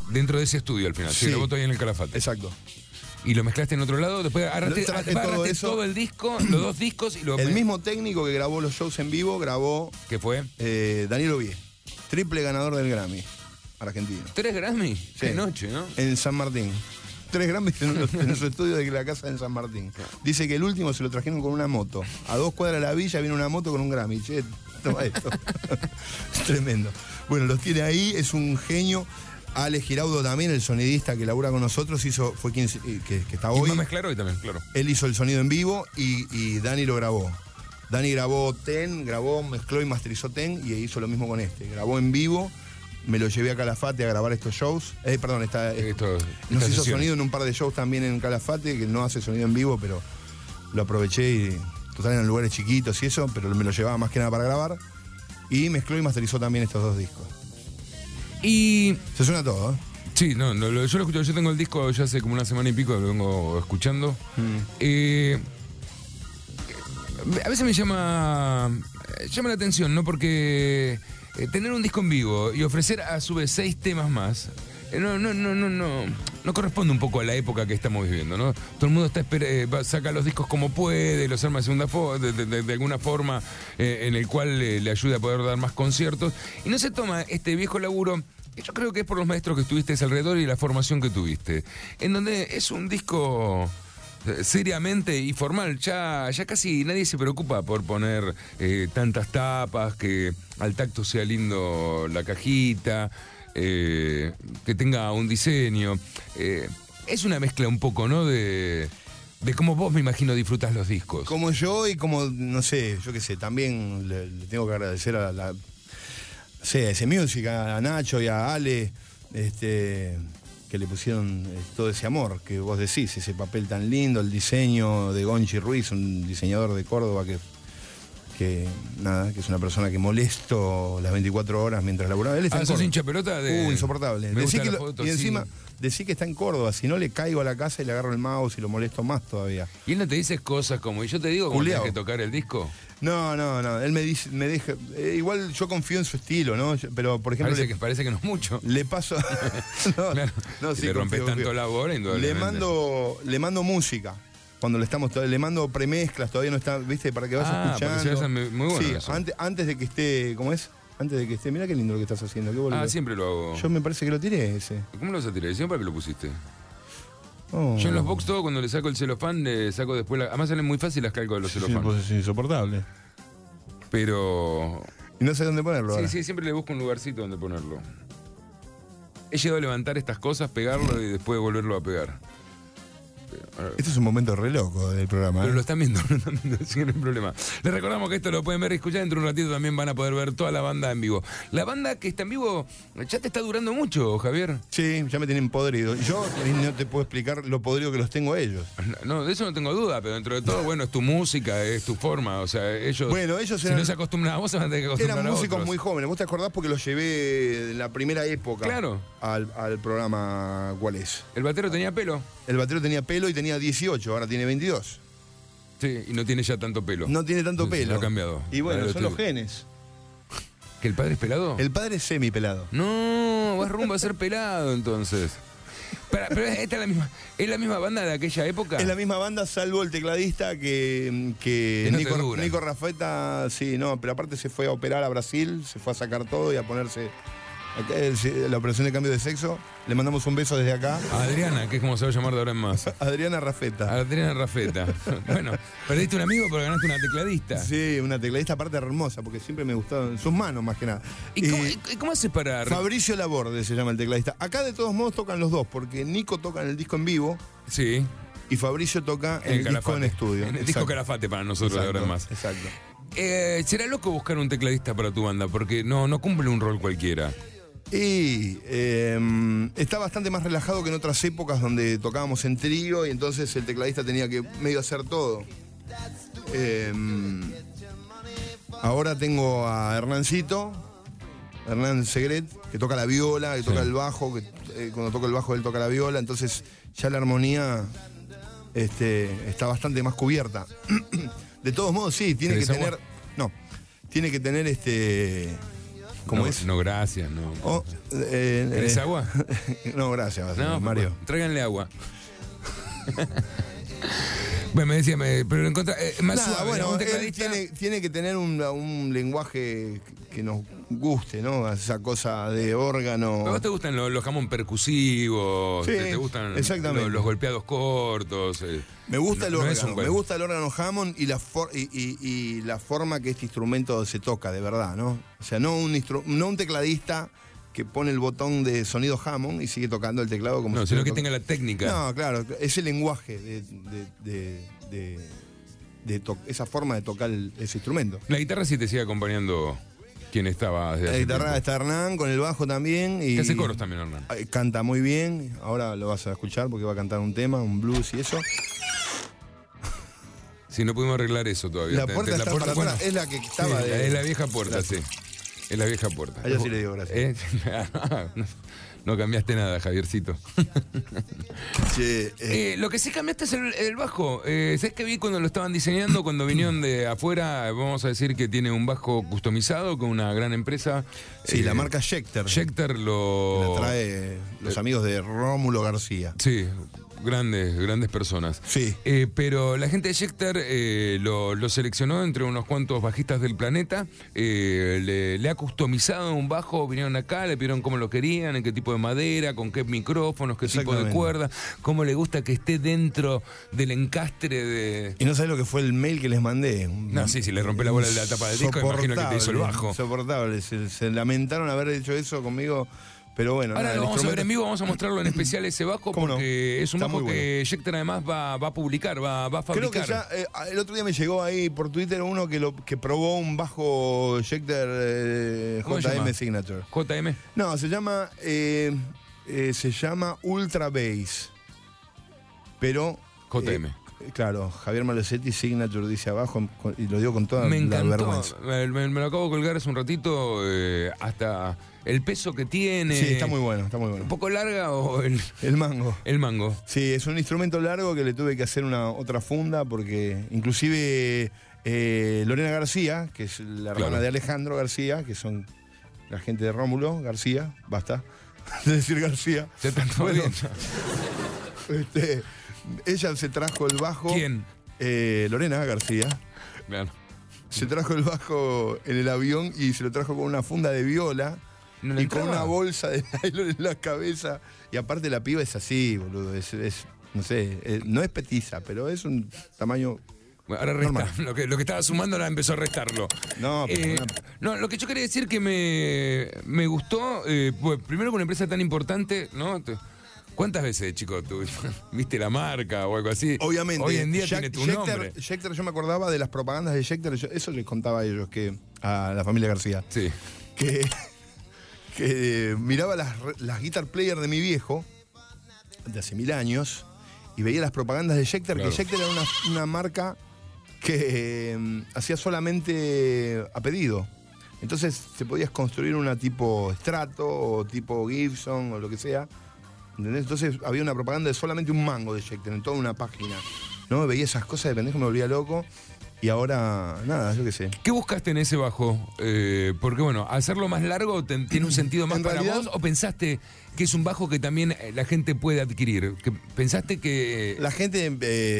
dentro de ese estudio al final. Sí, grabó todavía en el Calafate. Exacto. Y lo mezclaste en otro lado, después agarraste todo, todo el disco, los dos discos y el mismo técnico que grabó los shows en vivo grabó. ¿Qué fue? Daniel Ovié, triple ganador del Grammy argentino. 3 Grammy, sí. Qué noche, ¿no? En San Martín. 3 Grammys en su estudio de la casa en San Martín. Dice que el último se lo trajeron con una moto. A 2 cuadras de la villa viene una moto con un Grammy. Che, toma esto. Es tremendo. Bueno, los tiene ahí, es un genio. Ale Giraudo también, el sonidista que labura con nosotros, fue quien que está hoy. Y va a mezclar hoy también, claro. Él hizo el sonido en vivo y Dani lo grabó. Dani grabó mezcló y masterizó Ten y hizo lo mismo con este. Grabó en vivo, me lo llevé a Calafate a grabar estos shows. Nos hizo sonido en un par de shows también en Calafate, que no hace sonido en vivo, pero lo aproveché y total eran lugares chiquitos y eso, pero me lo llevaba más que nada para grabar. Y mezcló y masterizó también estos 2 discos. Y se suena todo, ¿eh? Sí, yo lo escucho, yo tengo el disco ya hace como una semana y pico, lo vengo escuchando. A veces me llama la atención, ¿no? Porque tener un disco en vivo y ofrecer a su vez 6 temas más, no corresponde un poco a la época que estamos viviendo, ¿no? Todo el mundo saca los discos como puede, los arma de alguna forma en el cual le ayude a poder dar más conciertos, y no se toma este viejo laburo. Yo creo que es por los maestros que estuviste alrededor y la formación que tuviste, en donde es un disco seriamente y formal. Ya casi nadie se preocupa por poner tantas tapas, que al tacto sea lindo la cajita, que tenga un diseño. Es una mezcla un poco, ¿no? De cómo vos, me imagino, disfrutás los discos. Como yo y como, no sé, yo qué sé, también le tengo que agradecer a ese Music, a Nacho y a Ale, que le pusieron todo ese amor que vos decís, ese papel tan lindo, el diseño de Gonchi Ruiz, un diseñador de Córdoba que es una persona que molesto las 24 horas mientras laburaba. Él está ¿sos hincha pelota? Insoportable. Y encima, decí que está en Córdoba, si no le caigo a la casa y le agarro el mouse y lo molesto más todavía. ¿Y él no te dice cosas como, y yo te digo cómo tenés que tocar el disco? No, él me deja, igual yo confío en su estilo, ¿no? Pero, por ejemplo... Parece que no es mucho. Le paso... Si le rompes tanto la bola, indudablemente. Le mando música. Cuando le mando premezclas, todavía no está, ¿viste? Para que vayas escuchando. Muy bueno, sí, eso. Antes de que esté, ¿cómo es? Antes de que esté, mirá qué lindo lo que estás haciendo. Siempre lo hago. Yo me parece que lo tiré ese. ¿Cómo lo vas a tirar? ¿Siempre para qué lo pusiste? Oh. Yo en los box todo, cuando le saco el celofán, le saco después además salen muy fácil las calco de los celofán. Sí, pues es insoportable. Pero... Y no sé dónde ponerlo. Sí, siempre le busco un lugarcito donde ponerlo. He llegado a levantar estas cosas, pegarlo y después volverlo a pegar. Este es un momento re loco del programa. Pero lo están viendo, sí, no hay problema. Les recordamos que esto lo pueden ver y escuchar. Dentro de un ratito también van a poder ver toda la banda en vivo. La banda que está en vivo ya te está durando mucho, Javier. Sí, ya me tienen podrido. Yo no te puedo explicar lo podrido que los tengo ellos. No, de eso no tengo duda, pero dentro de todo, bueno, es tu música, es tu forma. O sea, ellos si no se acostumbran a vos, se van a tener que acostumbrar a otros. Eran músicos muy jóvenes. ¿Vos te acordás? Porque los llevé en la primera época. Claro. Al programa. ¿Cuál es? ¿El batero tenía pelo? El batero tenía pelo y tenía 18, ahora tiene 22. Sí, y no tiene ya tanto pelo. No tiene tanto pelo. Lo ha cambiado. Y bueno, son los genes. ¿Que el padre es pelado? El padre es semipelado. No, vas rumbo a ser pelado entonces. Pero esta es la misma banda de aquella época. Es la misma banda, salvo el tecladista que Nico Rafeta, sí, no, pero aparte se fue a operar a Brasil, se fue a sacar todo y a ponerse la operación de cambio de sexo. Le mandamos un beso desde acá. A Adriana, que es como se va a llamar de ahora en más. Adriana Rafeta. Bueno, perdiste un amigo, pero ganaste una tecladista. Sí, una tecladista aparte hermosa, porque siempre me gustaron sus manos más que nada. ¿Y cómo haces para...? Fabricio Laborde se llama el tecladista. Acá de todos modos tocan los dos, porque Nico toca en el disco en vivo. Sí. Y Fabricio toca en el disco en estudio. En el disco Calafate para nosotros de ahora en más. Exacto. Será loco buscar un tecladista para tu banda, porque no cumple un rol cualquiera. Y está bastante más relajado que en otras épocas donde tocábamos en trío y entonces el tecladista tenía que medio hacer todo. Ahora tengo a Hernán Segret, que toca la viola, que toca el bajo, que cuando toca el bajo él toca la viola, entonces ya la armonía está bastante más cubierta. De todos modos, sí, tiene que tener ¿Cómo no, es? No, gracias, no. Oh, ¿Querés agua? No, gracias, No, Mario. Tráiganle agua. Bueno, me decía, pero en contra, más Nada, suave, bueno, un él tecladista. tiene que tener un lenguaje que nos guste, ¿no? Esa cosa de órgano. ¿A vos te gustan los jamón percusivos? Sí, ¿Te gustan exactamente. los golpeados cortos? Me gusta el no es órgano, un me gusta el órgano Hammond y la forma que este instrumento se toca, de verdad, ¿no? O sea, no un tecladista que pone el botón de sonido Hammond y sigue tocando el teclado como No, si sino que estuviera tenga la técnica. No, claro, ese lenguaje esa forma de tocar ese instrumento. La guitarra sí te sigue acompañando quien estaba desde La hace guitarra tiempo. está Hernán con el bajo también. Y Que hace coros también, Hernán. canta muy bien, ahora lo vas a escuchar porque va a cantar un tema, un blues y eso. Sí, no pudimos arreglar eso todavía. La puerta está para bueno, atrás, es la que estaba sí, de... es la vieja puerta, Gracias. sí. Es la vieja puerta. A ella sí le digo gracias. No cambiaste nada, Javiercito. Che, Lo que sí cambiaste es el bajo. ¿Sabes que vi cuando lo estaban diseñando, cuando vinieron de afuera? Vamos a decir que tiene un bajo customizado con una gran empresa. sí, la marca Schecter. Schecter que lo... la trae los amigos de Rómulo García. Sí, grandes personas. Sí. Pero la gente de Schecter lo seleccionó entre unos cuantos bajistas del planeta, le ha customizado un bajo, vinieron acá, le pidieron cómo lo querían, en qué tipo de madera, con qué micrófonos, qué tipo de Exactamente. cuerda, cómo le gusta que esté dentro del encastre de... Y no sabes lo que fue el mail que les mandé. No, sí, le rompe la bola de la tapa del disco, imagino que te hizo el bajo. Insoportable, se lamentaron haber hecho eso conmigo, pero bueno. Ahora nada, lo el vamos a ver instrumento- en vivo, vamos a mostrarlo en especial ese bajo, ¿Cómo no? porque es un Está bajo muy que Schecter además va a publicar, va a Creo fabricar. que ya, el otro día me llegó ahí por Twitter uno que probó un bajo Schecter ¿Cómo se JM llama? Signature. JM. No, se llama Ultra Bass. Pero. JM. Claro, Javier Malosetti Signature dice abajo y lo digo con toda Me la encantó, vergüenza. me lo acabo de colgar hace un ratito, hasta el peso que tiene. Sí, está muy bueno, está muy bueno. ¿Un poco larga o El mango. el mango? Sí, es un instrumento largo que le tuve que hacer otra funda porque inclusive Lorena García, que es la hermana Claro. de Alejandro García, que son la gente de Rómulo García, basta de decir García. Ya está todo Bueno, bien. ella se trajo el bajo. ¿Quién? Lorena García. Claro. Se trajo el bajo en el avión y se lo trajo con una funda de viola ¿No le y con entraba? una bolsa de nylon en la cabeza. Y aparte la piba es así, boludo. No sé, no es petiza, pero es un tamaño. Bueno, ahora Normal. resta. Lo que estaba sumando ahora empezó a restarlo. No, pero No, lo que yo quería decir que me gustó, pues, primero con una empresa tan importante, ¿no? ¿Cuántas veces, chico, tú viste la marca o algo así? obviamente. Hoy en día tiene tu nombre. Schecter, yo me acordaba de las propagandas de Schecter, eso les contaba a ellos, a la familia García. Sí. Que miraba las guitar player de mi viejo, de hace 1000 años, y veía las propagandas de Schecter, Claro. que Schecter era una marca que hacía solamente a pedido. Entonces te podías construir una tipo Strato o tipo Gibson o lo que sea. ¿Entendés? Entonces había una propaganda de solamente un mango de Schecter en toda una página. ¿No? Veía esas cosas de pendejo, me volvía loco. Y ahora, nada, yo qué sé. ¿Qué buscaste en ese bajo? Porque bueno, hacerlo más largo tiene un sentido más En para realidad- vos, o pensaste que es un bajo que también la gente puede adquirir. ¿Pensaste que La gente,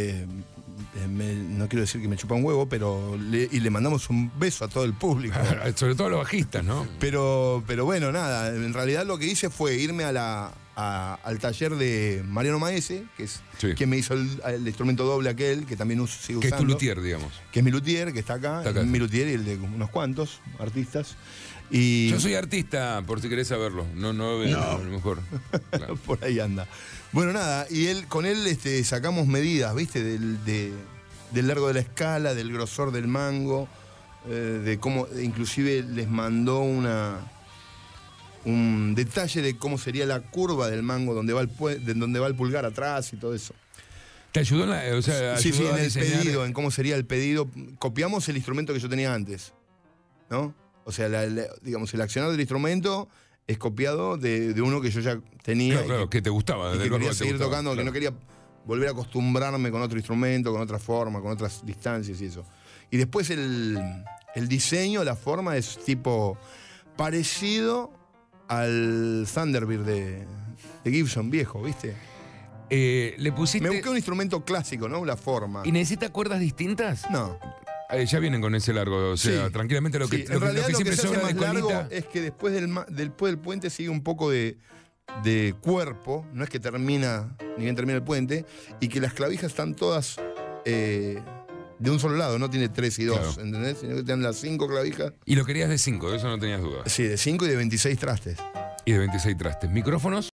no quiero decir que me chupa un huevo, pero le mandamos un beso a todo el público. sobre todo a los bajistas, ¿no? Pero bueno, nada, en realidad lo que hice fue irme al taller de Mariano Maese, que es Sí. quien me hizo el instrumento doble aquel, que también sigo Que es tu usando. luthier, digamos. Que es mi luthier, que está acá. Está acá, Es mi sí. luthier y el de unos cuantos artistas. Y Yo soy artista, por si querés saberlo. No, a lo mejor. Claro. por ahí anda. Bueno, nada, y con él sacamos medidas, ¿viste? Del largo de la escala, del grosor del mango, de cómo, inclusive les mandó un detalle de cómo sería la curva del mango, donde va el pulgar atrás y todo eso. ¿Te ayudó o sea, Sí, ayudó en a el diseñar? pedido, en cómo sería el pedido. Copiamos el instrumento que yo tenía antes, ¿no? O sea, digamos, el accionar del instrumento es copiado de uno que yo ya tenía. Claro, que te gustaba. Y del que bajo quería te seguir gustaba, tocando, que claro. no quería volver a acostumbrarme con otro instrumento, con otra forma, con otras distancias y eso. Y después el diseño, la forma es tipo parecido al Thunderbird de Gibson viejo, ¿viste? Le pusiste... Me busqué un instrumento clásico, ¿no? La forma. ¿Y necesita cuerdas distintas? No. Ya vienen con ese largo, o sea, Sí. tranquilamente Sí, en realidad lo que siempre se hace sobra más de largo colita. es que después del puente sigue un poco de cuerpo, no es que termina, ni bien termina el puente, y que las clavijas están todas de un solo lado, no tiene 3 y 2, Claro. ¿entendés? Sino que tienen las 5 clavijas. Y lo querías de 5, de eso no tenías duda. Sí, de 5 y de 26 trastes. Y de 26 trastes. ¿Micrófonos?